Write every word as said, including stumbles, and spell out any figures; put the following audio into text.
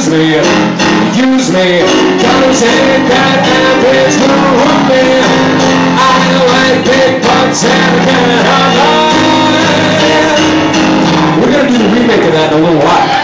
abuse me, use me. Don't take that average woman. I like big butts and I can't hide. We're gonna do the remake of that in a little while.